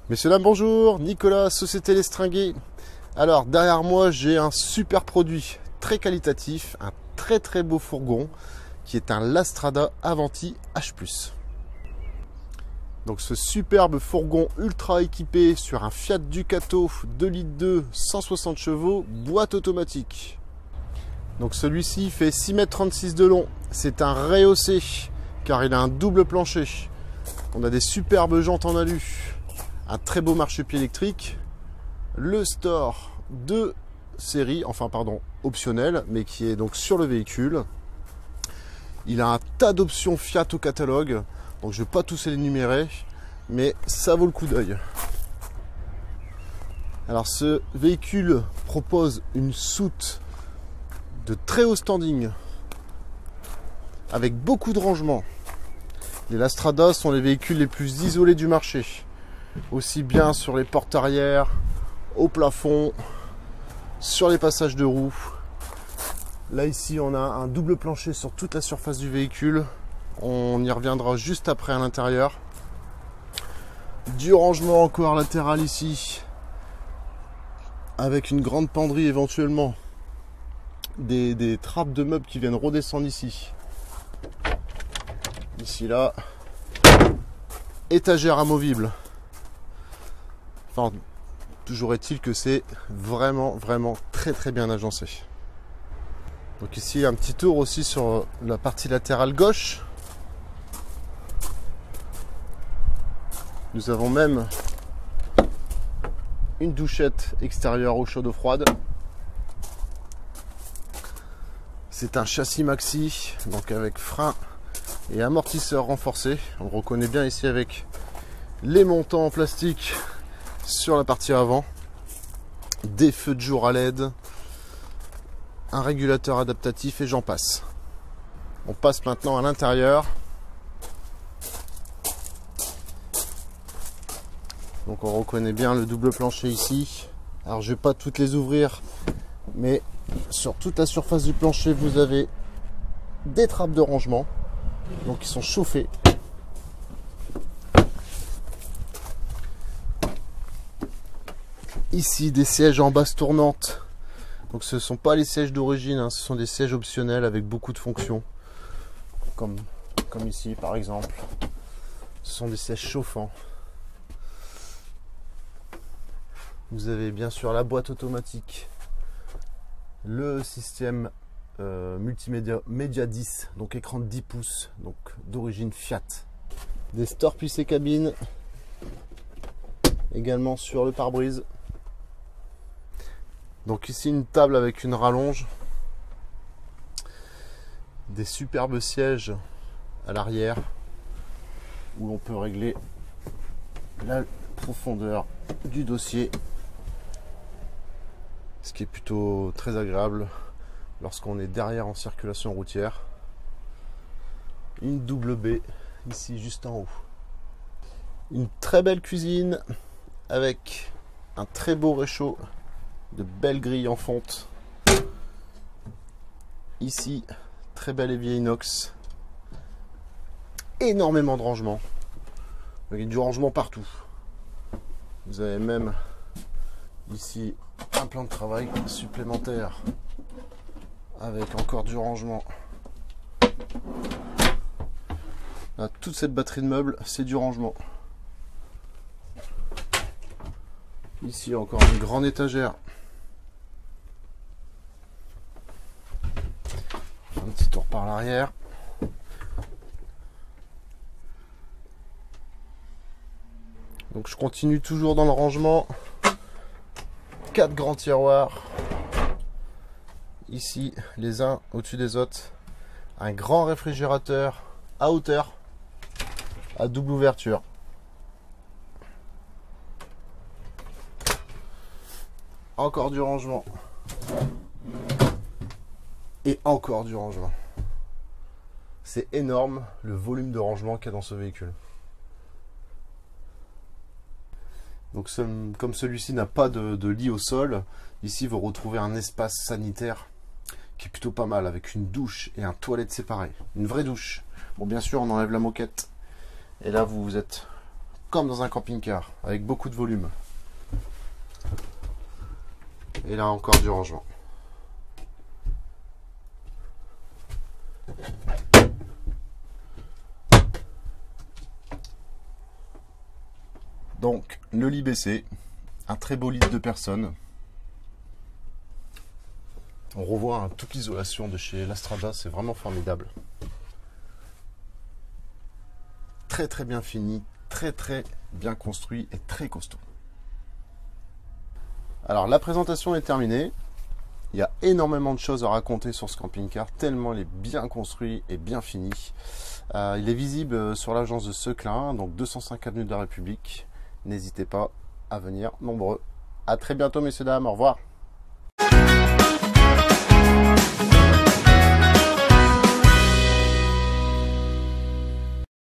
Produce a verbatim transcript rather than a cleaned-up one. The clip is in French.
Messieurs, dames, bonjour, Nicolas, Société L'Estringuet. Alors, derrière moi, j'ai un super produit très qualitatif, un très très beau fourgon, qui est un Lastrada Avanti H plus. Donc ce superbe fourgon ultra équipé sur un Fiat Ducato deux litres deux, cent soixante chevaux, boîte automatique. Donc celui-ci fait six mètres trente-six de long, c'est un rehaussé, car il a un double plancher. On a des superbes jantes en alu. Un très beau marchepied électrique, le store de série, enfin pardon, optionnel, mais qui est donc sur le véhicule. Il a un tas d'options Fiat au catalogue, donc je ne vais pas tous les énumérer, mais ça vaut le coup d'œil. Alors ce véhicule propose une soute de très haut standing, avec beaucoup de rangement. Les Lastrada sont les véhicules les plus isolés du marché. Aussi bien sur les portes arrière, au plafond, sur les passages de roues. Là ici on a un double plancher sur toute la surface du véhicule. On y reviendra juste après à l'intérieur. Du rangement encore latéral ici, avec une grande penderie éventuellement. Des, des trappes de meubles qui viennent redescendre ici. Ici là, étagère amovible. Enfin, toujours est-il que c'est vraiment, vraiment très, très bien agencé. Donc ici, un petit tour aussi sur la partie latérale gauche. Nous avons même une douchette extérieure eau chaude eau froide. C'est un châssis maxi, donc avec frein et amortisseur renforcé. On le reconnaît bien ici avec les montants en plastique sur la partie avant, des feux de jour à L E D, un régulateur adaptatif et j'en passe. On passe maintenant à l'intérieur. Donc on reconnaît bien le double plancher ici. Alors je vais pas toutes les ouvrir, mais sur toute la surface du plancher vous avez des trappes de rangement, donc qui sont chauffées. Ici, des sièges en base tournante. Donc ce ne sont pas les sièges d'origine, hein, ce sont des sièges optionnels avec beaucoup de fonctions. Comme, comme ici par exemple. Ce sont des sièges chauffants. Vous avez bien sûr la boîte automatique. Le système euh, multimédia média dix, donc écran de dix pouces, donc d'origine Fiat. Des stores plissés cabine. Également sur le pare-brise. Donc ici une table avec une rallonge, des superbes sièges à l'arrière où on peut régler la profondeur du dossier, ce qui est plutôt très agréable lorsqu'on est derrière en circulation routière. Une double baie ici juste en haut. Une très belle cuisine avec un très beau réchaud, de belles grilles en fonte. Ici, très bel évier inox. Énormément de rangement. Il y a du rangement partout. Vous avez même ici un plan de travail supplémentaire avec encore du rangement. Là, toute cette batterie de meubles, c'est du rangement. Ici encore une grande étagère. Un petit tour par l'arrière. Donc je continue toujours dans le rangement. Quatre grands tiroirs. Ici, les uns au-dessus des autres. Un grand réfrigérateur à hauteur, à double ouverture. Encore du rangement. Et encore du rangement. C'est énorme le volume de rangement qu'il y a dans ce véhicule. Donc ce, comme celui-ci n'a pas de, de lit au sol, ici vous retrouvez un espace sanitaire qui est plutôt pas mal, avec une douche et un toilette séparé. Une vraie douche. Bon, bien sûr on enlève la moquette. Et là vous, vous êtes comme dans un camping-car, avec beaucoup de volume. Et là encore du rangement. Donc le lit baissé, un très beau lit de deux personnes. On revoit hein, toute l'isolation de chez Lastrada, c'est vraiment formidable. Très très bien fini, très très bien construit et très costaud. Alors la présentation est terminée. Il y a énormément de choses à raconter sur ce camping-car, tellement il est bien construit et bien fini. Euh, il est visible sur l'agence de Seclin, donc deux cent cinq avenue de la République. N'hésitez pas à venir nombreux. À très bientôt messieurs dames, au revoir.